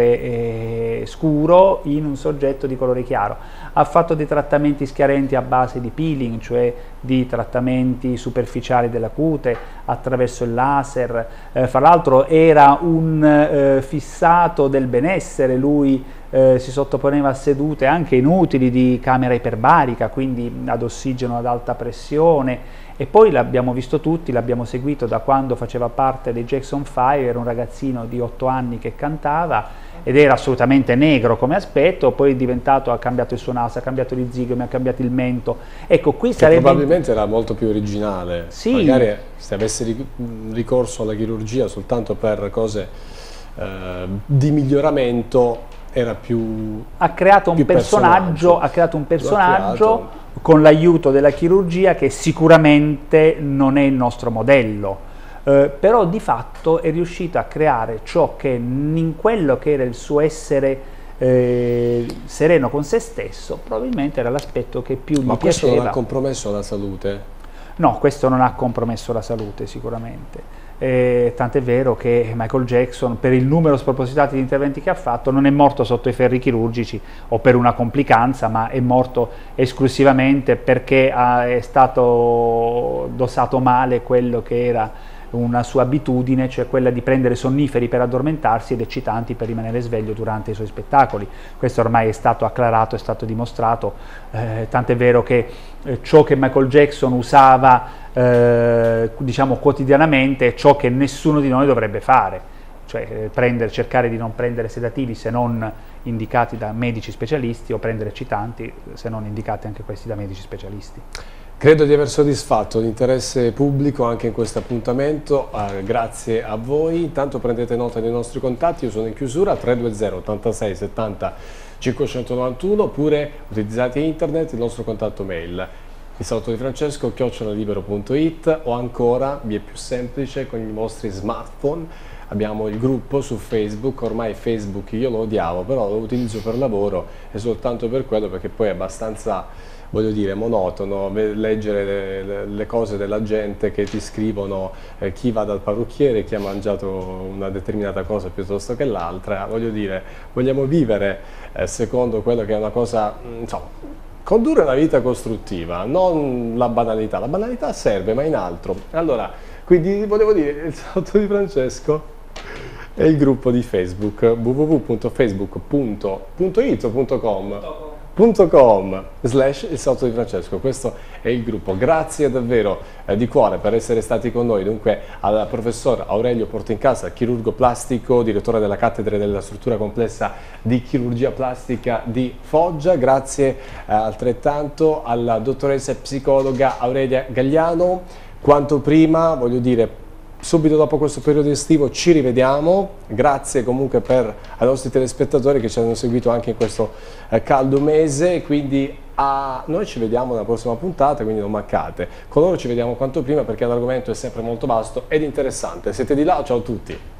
colore scuro in un soggetto di colore chiaro. Ha fatto dei trattamenti schiarenti a base di peeling, cioè di trattamenti superficiali della cute attraverso il laser. Fra l'altro era un fissato del benessere, lui si sottoponeva a sedute anche inutili di camera iperbarica, quindi ad ossigeno ad alta pressione, e poi l'abbiamo visto tutti, l'abbiamo seguito da quando faceva parte dei Jackson 5, era un ragazzino di 8 anni che cantava ed era assolutamente negro come aspetto, poi è diventato, ha cambiato il suo naso, ha cambiato gli zigomi, ha cambiato il mento. Ecco, qui sarebbe... probabilmente era molto più originale, sì. Magari se avesse ricorso alla chirurgia soltanto per cose di miglioramento era più... Ha creato un personaggio con l'aiuto della chirurgia che sicuramente non è il nostro modello. Però di fatto è riuscito a creare ciò che in quello che era il suo essere sereno con se stesso probabilmente era l'aspetto che più gli piaceva. Ma questo non ha compromesso la salute? No, questo non ha compromesso la salute sicuramente. tant'è vero che Michael Jackson, per il numero spropositato di interventi che ha fatto, non è morto sotto i ferri chirurgici o per una complicanza, ma è morto esclusivamente perché è stato dosato male quello che era una sua abitudine, cioè quella di prendere sonniferi per addormentarsi ed eccitanti per rimanere sveglio durante i suoi spettacoli. Questo ormai è stato acclarato, è stato dimostrato, tant'è vero che ciò che Michael Jackson usava diciamo quotidianamente è ciò che nessuno di noi dovrebbe fare, cioè cercare di non prendere sedativi se non indicati da medici specialisti o prendere eccitanti se non indicati anche questi da medici specialisti. Credo di aver soddisfatto l'interesse pubblico anche in questo appuntamento, grazie a voi. Intanto prendete nota dei nostri contatti, io sono in chiusura, 320 86 70 591, oppure utilizzate internet, il nostro contatto mail, il salotto di Francesco @libero.it, o ancora, vi è più semplice, con i vostri smartphone. Abbiamo il gruppo su Facebook, ormai Facebook io lo odiavo, però lo utilizzo per lavoro e soltanto per quello, perché poi è abbastanza, voglio dire, monotono leggere le cose della gente che ti scrivono chi va dal parrucchiere, chi ha mangiato una determinata cosa piuttosto che l'altra. Voglio dire, vogliamo vivere secondo quello che è una cosa, insomma, condurre una vita costruttiva, non la banalità serve, ma in altro. Allora, quindi volevo dire, il salotto di Francesco è il gruppo di Facebook, www.facebook.it.com/il salotto di Francesco. Questo è il gruppo. Grazie davvero di cuore per essere stati con noi. Dunque al professor Aurelio Portincasa, chirurgo plastico, direttore della cattedra della struttura complessa di chirurgia plastica di Foggia. Grazie altrettanto alla dottoressa psicologa Aurelia Gagliano. Quanto prima, voglio dire, subito dopo questo periodo estivo ci rivediamo. Grazie comunque ai nostri telespettatori che ci hanno seguito anche in questo caldo mese, quindi noi ci vediamo nella prossima puntata, quindi non mancate. Con loro ci vediamo quanto prima, perché l'argomento è sempre molto vasto ed interessante. Siete di là? Ciao a tutti!